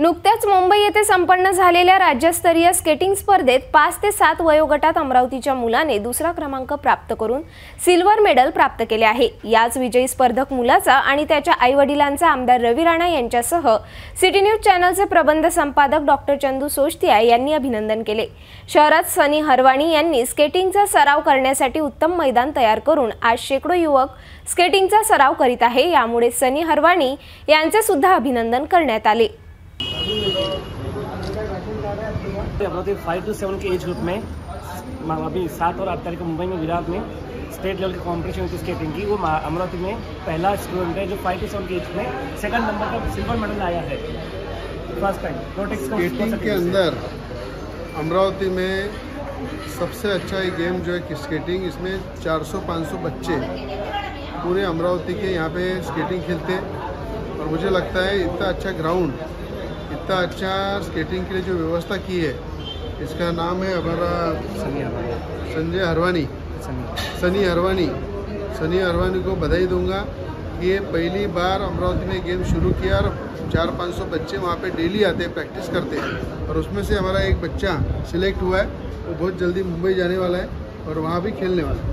नुकत्याच मुंबई येथे संपन्न झालेल्या राज्यस्तरीय स्केटिंग स्पर्धेत 5 ते 7 वयोगटात अमरावतीच्या मुलाने दुसरा क्रमांक प्राप्त करून सिल्वर मेडल प्राप्त केले आहे। याच विजयी स्पर्धक मुलाचा आणि त्याच्या आईवडिलांचा आमदार रवी राणा यांच्यासह सिटी न्यूज चॅनलचे प्रबंध संपादक डॉक्टर चंदू सोष्तिया यांनी अभिनंदन केले। शहरात सनी हरवाणी यांनी स्केटिंगचा सराव करण्यासाठी उत्तम मैदान तयार करून आज शेकडो युवक स्केटिंगचा सराव करीत आहे। यामुळे सनी हरवाणी यांचे सुद्धा अभिनंदन करण्यात आले। अमरावती 5 to 7 के एज ग्रुप में अभी 7 और 8 तारीख को मुंबई में विराट में स्टेट लेवल की कॉम्पिटिशन होती है स्केटिंग की। वो अमरावती में पहला स्टूडेंट है जो 5 to 7 के एज में सेकंड नंबर का सिल्वर मेडल आया है। फर्स्ट टाइम स्केटिंग के अंदर अमरावती में सबसे अच्छा ये गेम जो है स्केटिंग। इसमें 400-500 बच्चे पूरे अमरावती के यहाँ पे स्केटिंग खेलते हैं और मुझे लगता है इतना अच्छा ग्राउंड, इतना अच्छा स्केटिंग के लिए जो व्यवस्था की है, इसका नाम है हमारा सनी हरवानी को बधाई दूंगा कि ये पहली बार अमरावती में गेम शुरू किया और 400-500 बच्चे वहाँ पे डेली आते हैं, प्रैक्टिस करते हैं और उसमें से हमारा एक बच्चा सिलेक्ट हुआ है। वो बहुत जल्दी मुंबई जाने वाला है और वहाँ भी खेलने वाला है।